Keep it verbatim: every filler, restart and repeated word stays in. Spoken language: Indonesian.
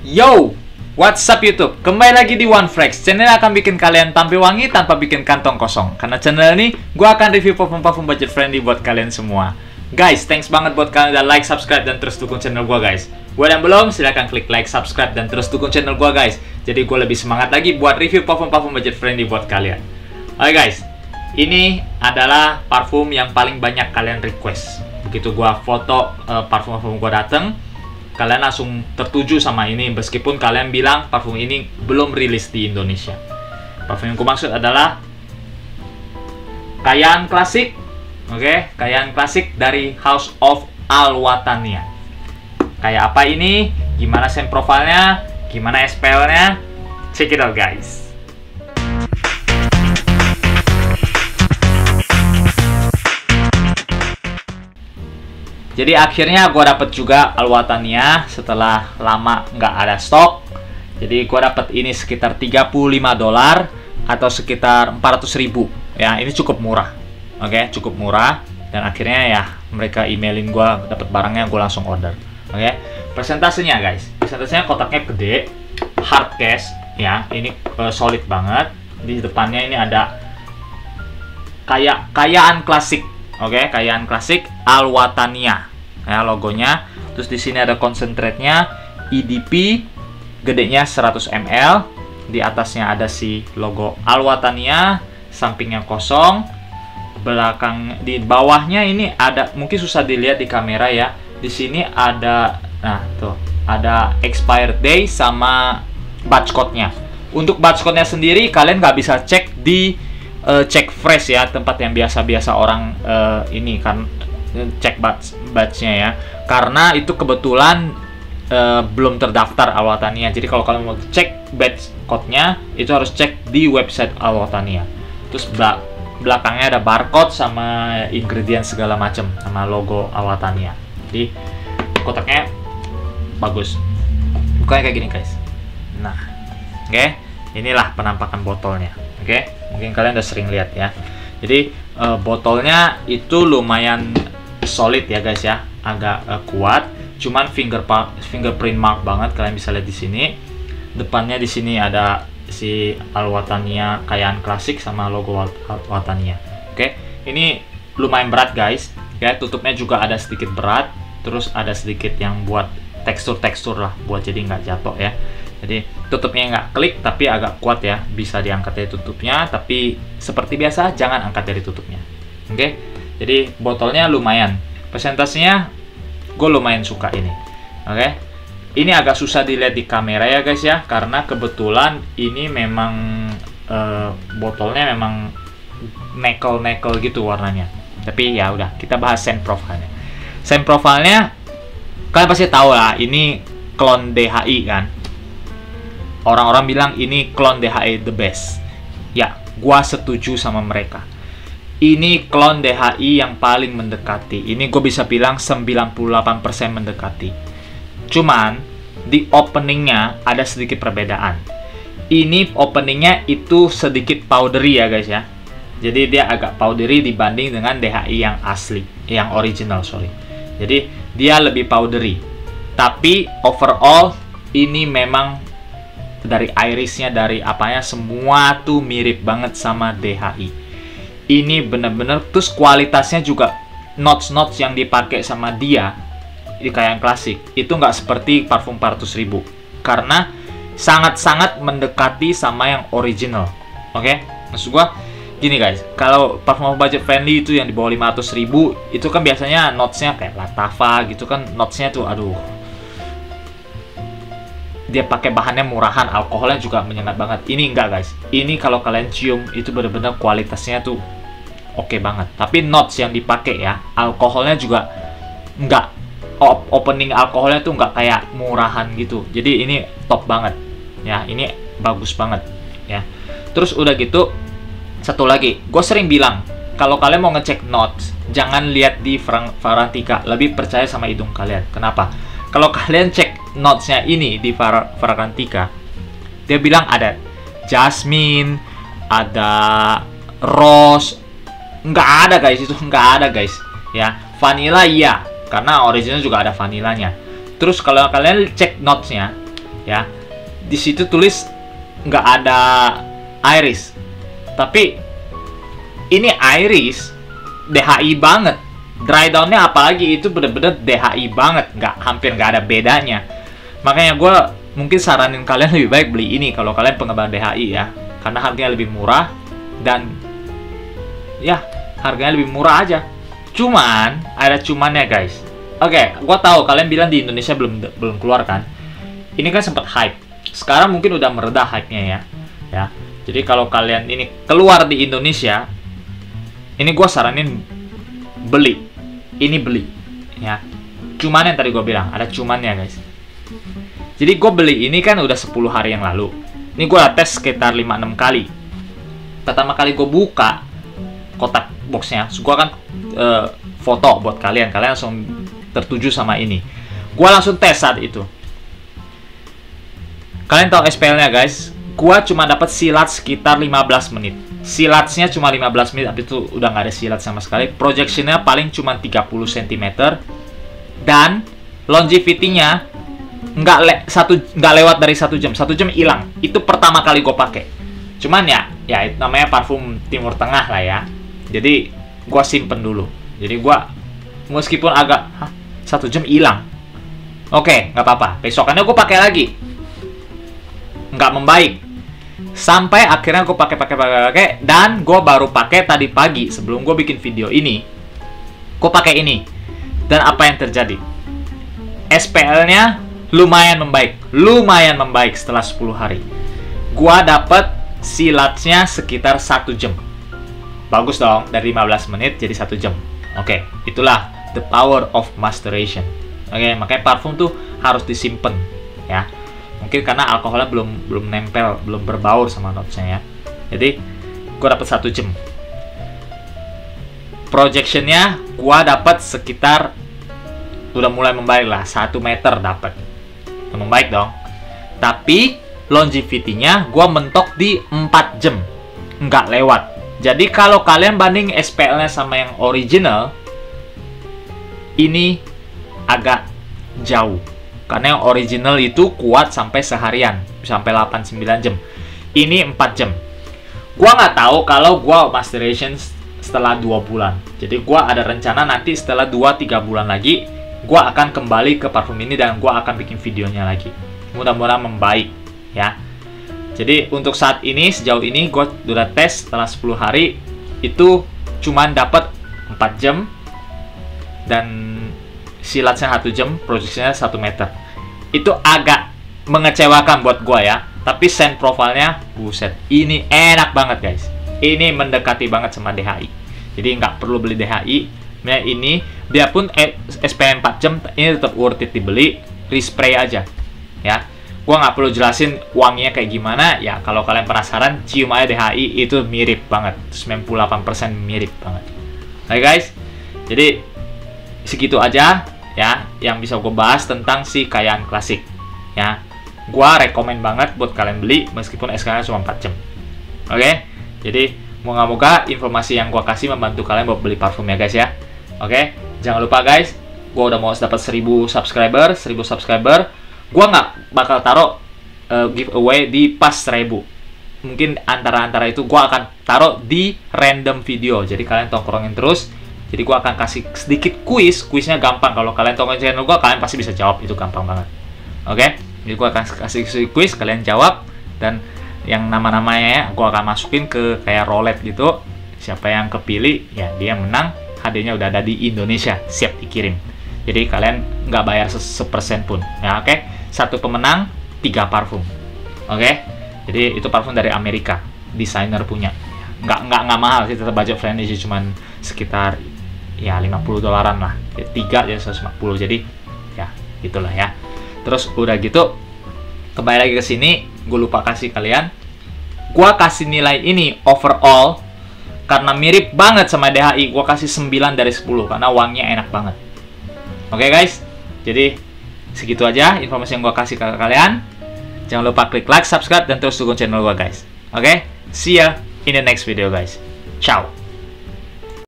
Yo, what's up YouTube? Kembali lagi di OneFlex. Channel yang akan bikin kalian tampil wangi tanpa bikin kantong kosong. Karena channel ini gue akan review parfum-parfum budget friendly buat kalian semua. Guys, thanks banget buat kalian udah like, subscribe, dan terus dukung channel gue guys. Buat yang belum, silahkan klik like, subscribe, dan terus dukung channel gue guys. Jadi gue lebih semangat lagi buat review parfum-parfum budget friendly buat kalian. Oke guys, ini adalah parfum yang paling banyak kalian request. Begitu gue foto uh, parfum-parfum gue dateng, kalian langsung tertuju sama ini meskipun kalian bilang parfum ini belum rilis di Indonesia. Parfum yang aku maksud adalah Cayenne Classic. Oke, okay? Cayenne Classic dari House of Al-Wataniya. Kayak apa ini? Gimana scent profile-nya? Gimana S P L-nya? Check it out guys. Jadi akhirnya gue dapet juga Al-Wataniya setelah lama nggak ada stok. Jadi gue dapet ini sekitar tiga puluh lima dolar atau sekitar empat ratus ribu. Ya, ini cukup murah. Oke, okay, cukup murah. Dan akhirnya ya mereka emailin gue dapet barangnya, gue langsung order. Oke, okay. Presentasenya guys. Presentasenya kotaknya gede, hard case. Ya, ini uh, solid banget. Di depannya ini ada kayak Cayenne Classic. Oke, okay, Cayenne Classic Al-Wataniya ya logonya. Terus di sini ada concentrate-nya, E D P gedenya seratus mililiter. Di atasnya ada si logo Al-Wataniya, sampingnya kosong. Belakang di bawahnya ini ada, mungkin susah dilihat di kamera ya. Di sini ada, nah tuh, ada expired day sama batch code-nya. Untuk batch code-nya sendiri kalian nggak bisa cek di Uh, cek fresh ya, tempat yang biasa-biasa orang uh, ini kan cek batch batchnya ya, karena itu kebetulan uh, belum terdaftar Al-Wataniya. Jadi kalau kalian mau cek batch code-nya itu harus cek di website Al-Wataniya. Terus belak belakangnya ada barcode sama ingredient segala macam sama logo Al-Wataniya. Jadi kotaknya bagus, bukannya kayak gini guys. Nah, oke, okay. Inilah penampakan botolnya. Oke, okay? Mungkin kalian udah sering lihat ya. Jadi uh, botolnya itu lumayan solid ya guys ya, agak uh, kuat. Cuman finger fingerprint mark banget, kalian bisa lihat di sini. Depannya di sini ada si Al-Wataniya Cayenne Classic sama logo Al-Wataniya. Oke, okay? Ini lumayan berat guys. Ya, tutupnya juga ada sedikit berat. Terus ada sedikit yang buat tekstur-tekstur lah, buat jadi nggak jatuh ya. Jadi tutupnya nggak klik tapi agak kuat ya, bisa diangkat dari tutupnya, tapi seperti biasa jangan angkat dari tutupnya. Oke, okay? Jadi botolnya lumayan, presentasinya gue lumayan suka ini. Oke, okay? Ini agak susah dilihat di kamera ya guys ya, karena kebetulan ini memang uh, botolnya memang nekel-nekel gitu warnanya. Tapi ya udah, kita bahas scent profile-nya. Scent profile-nya kalian pasti tahu lah, ini clone D H I kan. Orang-orang bilang ini clone D H I the best. Ya, gua setuju sama mereka. Ini clone D H I yang paling mendekati. Ini gue bisa bilang sembilan puluh delapan persen mendekati. Cuman, di openingnya ada sedikit perbedaan. Ini openingnya itu sedikit powdery ya guys ya. Jadi dia agak powdery dibanding dengan D H I yang asli, yang original sorry. Jadi dia lebih powdery. Tapi overall ini memang dari irisnya, dari apanya, semua tuh mirip banget sama D H I. Ini bener-bener, terus kualitasnya juga, notes-notes yang dipakai sama dia di Cayenne Classic itu nggak seperti parfum empat ratus ribu, karena sangat-sangat mendekati sama yang original. Oke, okay? Maksud gua gini guys, kalau parfum budget friendly itu yang di bawah lima ratus ribu itu kan biasanya notesnya kayak Latava gitu kan, notesnya tuh aduh, dia pakai bahannya murahan, alkoholnya juga menyengat banget. Ini enggak guys, ini kalau kalian cium itu benar-benar kualitasnya tuh oke okay banget. Tapi notes yang dipakai ya, alkoholnya juga enggak, opening alkoholnya tuh enggak kayak murahan gitu. Jadi ini top banget ya, ini bagus banget ya. Terus udah gitu, satu lagi, gue sering bilang kalau kalian mau ngecek notes jangan lihat di Fragrantica, lebih percaya sama hidung kalian. Kenapa? Kalau kalian cek notes-nya ini di Fragrantica, dia bilang ada jasmine, ada rose, nggak ada guys, itu nggak ada guys ya. Vanilla iya, karena original juga ada vanilanya. Terus kalau kalian cek notes-nya, ya. Di situ tulis nggak ada iris, tapi ini iris D H I banget. Dry down-nya apalagi itu bener-bener D H I banget, nggak, hampir nggak ada bedanya. Makanya gue mungkin saranin kalian lebih baik beli ini kalau kalian penggemar D H I ya, karena harganya lebih murah dan ya harganya lebih murah aja. Cuman ada cumannya guys. Oke, gue tahu kalian bilang di Indonesia belum belum keluar kan. Ini kan sempat hype. Sekarang mungkin udah mereda hype-nya ya. Ya. Jadi kalau kalian ini keluar di Indonesia, ini gue saranin beli. Ini beli ya. Cuman yang tadi gue bilang ada cumannya guys. Jadi gue beli ini kan udah sepuluh hari yang lalu. Ini gue tes sekitar lima enam kali. Pertama kali gue buka kotak boxnya, gue kan uh, foto buat kalian. Kalian langsung tertuju sama ini. Gue langsung tes saat itu. Kalian tahu S P L-nya guys. Gue cuma dapat silat sekitar lima belas menit. Silatnya cuma lima belas menit, tapi itu udah nggak ada silat sama sekali. Projection-nya paling cuma tiga puluh sentimeter. Dan longevity-nya nggak le satu nggak lewat dari satu jam. Satu jam hilang. Itu pertama kali gue pakai. Cuman ya, ya itu namanya parfum Timur Tengah lah ya. Jadi gue simpen dulu. Jadi gue meskipun agak hah, satu jam hilang. Oke, nggak apa-apa. Besokannya gue pakai lagi. Nggak membaik. Sampai akhirnya gue pakai pakai pakai pakai dan gue baru pakai tadi pagi sebelum gue bikin video ini. Gue pakai ini. Dan apa yang terjadi? S P L-nya lumayan membaik. Lumayan membaik setelah sepuluh hari. Gue dapet silatnya sekitar satu jam. Bagus dong, dari lima belas menit jadi satu jam. Oke, itulah the power of maceration. Oke, makanya parfum tuh harus disimpan ya. Mungkin karena alkoholnya belum belum nempel, belum berbaur sama notesnya ya. Jadi gue dapat satu jam. Projectionnya gue dapat sekitar udah mulai membaik lah, satu meter dapat. Membaik dong. Tapi longevity-nya gue mentok di empat jam, nggak lewat. Jadi kalau kalian banding S P L-nya sama yang original, ini agak jauh. Karena yang original itu kuat sampai seharian, sampai delapan sembilan jam. Ini empat jam. Gua nggak tahu kalau gua maceration setelah dua bulan. Jadi gua ada rencana nanti setelah dua tiga bulan lagi, gua akan kembali ke parfum ini dan gua akan bikin videonya lagi. Mudah-mudahan membaik ya. Jadi untuk saat ini, sejauh ini gua udah tes setelah sepuluh hari itu cuman dapat empat jam dan silatnya satu jam, proyeksinya satu meter. Itu agak mengecewakan buat gua ya. Tapi scent profile-nya, buset, ini enak banget guys. Ini mendekati banget sama D H I. Jadi nggak perlu beli D H I. Nah ini, dia pun S P L empat jam, ini tetap worth it dibeli. Respray aja ya. Gua nggak perlu jelasin wanginya kayak gimana. Ya kalau kalian penasaran, cium aja D H I, itu mirip banget. sembilan puluh delapan persen mirip banget. Oke guys, jadi segitu aja ya yang bisa gue bahas tentang si Cayenne Classic ya. Gua rekomen banget buat kalian beli meskipun S K nya cuma empat jam. Oke, jadi moga-moga informasi yang gua kasih membantu kalian buat beli parfum ya guys ya. Oke, jangan lupa guys, gua udah mau dapat seribu subscriber, seribu subscriber. Gua nggak bakal taruh uh, giveaway di pas seribu. Mungkin antara-antara itu gua akan taruh di random video. Jadi kalian tongkrongin terus. Jadi gue akan kasih sedikit kuis. Kuisnya gampang. Kalau kalian tongkrong channel gue, kalian pasti bisa jawab. Itu gampang banget. Oke? Okay? Jadi gue akan kasih kuis. Kalian jawab. Dan yang nama-namanya gue akan masukin ke kayak roulette gitu. Siapa yang kepilih, ya dia menang. H D-nya udah ada di Indonesia. Siap dikirim. Jadi kalian nggak bayar sepersen pun. Ya, oke? Okay? Satu pemenang, tiga parfum. Oke? Okay? Jadi itu parfum dari Amerika. Desainer punya. Nggak, nggak, nggak mahal sih. Tetap budget friendly sih. Cuman sekitar ya lima puluh dolaran lah, ya, tiga jadi seratus lima puluh, jadi ya itulah ya. Terus udah gitu kembali lagi ke sini, gue lupa kasih kalian, gue kasih nilai ini overall karena mirip banget sama D H I, gue kasih sembilan dari sepuluh karena wanginya enak banget. Oke guys, jadi segitu aja informasi yang gue kasih ke kalian. Jangan lupa klik like, subscribe, dan terus dukung channel gue guys. Oke, see ya in the next video guys. Ciao.